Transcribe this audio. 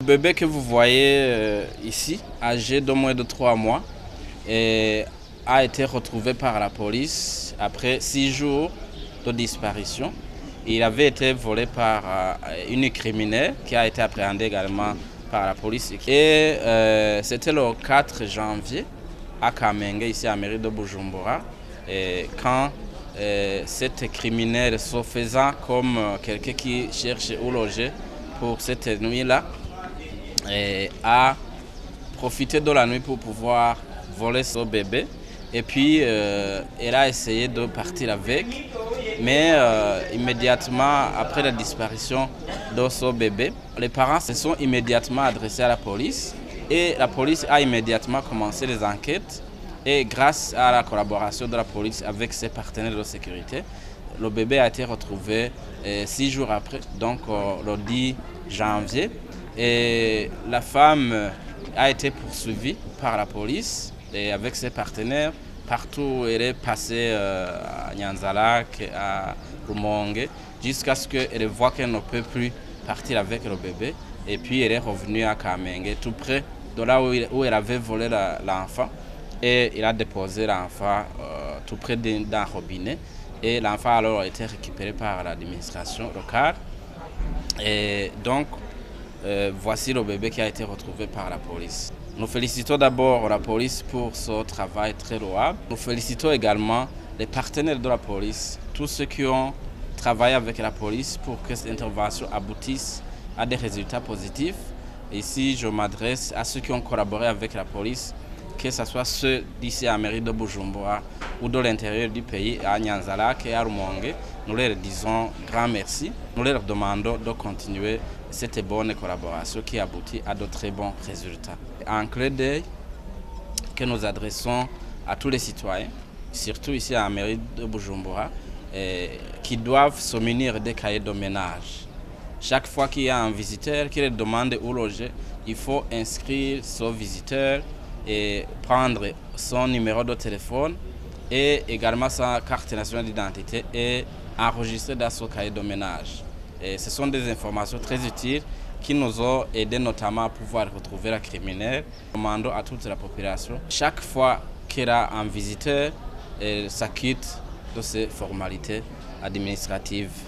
bébé que vous voyez ici, âgé de moins de 3 mois, a été retrouvé par la police après 6 jours de disparition. Il avait été volé par une criminelle qui a été appréhendée également par la police. Et c'était le 4 janvier à Kamenge, ici à la mairie de Bujumbura, quand cette criminelle, se faisant comme quelqu'un qui cherche où loger pour cette nuit-là, a profité de la nuit pour pouvoir voler son bébé. Et puis, elle a essayé de partir avec, mais immédiatement après la disparition de son bébé, les parents se sont immédiatement adressés à la police et la police a immédiatement commencé les enquêtes. Et grâce à la collaboration de la police avec ses partenaires de sécurité, le bébé a été retrouvé 6 jours après, donc le 10 janvier. Et la femme a été poursuivie par la police et avec ses partenaires. Partout, elle est passée à Nyanzalak, à Rumonge, jusqu'à ce qu'elle voit qu'elle ne peut plus partir avec le bébé. Et puis elle est revenue à Kamenge, tout près de là où elle avait volé l'enfant. Et il a déposé l'enfant tout près d'un robinet. Et l'enfant alors a été récupéré par l'administration locale. Et donc, voici le bébé qui a été retrouvé par la police. Nous félicitons d'abord la police pour ce travail très louable. Nous félicitons également les partenaires de la police, tous ceux qui ont travaillé avec la police pour que cette intervention aboutisse à des résultats positifs. Ici, je m'adresse à ceux qui ont collaboré avec la police, que ce soit ceux d'ici à la mairie de Bujumbura ou de l'intérieur du pays, à Nyanzalak et à Rumonge. Nous leur disons grand merci. Nous leur demandons de continuer cette bonne collaboration qui aboutit à de très bons résultats. Un clin d'œil que nous adressons à tous les citoyens, surtout ici à la mairie de Bujumbura, qui doivent se munir des cahiers de ménage. Chaque fois qu'il y a un visiteur qui leur demande où loger, il faut inscrire son visiteur et prendre son numéro de téléphone et également sa carte nationale d'identité et enregistrer dans son cahier de ménage. Et ce sont des informations très utiles qui nous ont aidés notamment à pouvoir retrouver la criminelle. Nous demandons à toute la population, chaque fois qu'il y a un visiteur, s'acquitte de ces formalités administratives.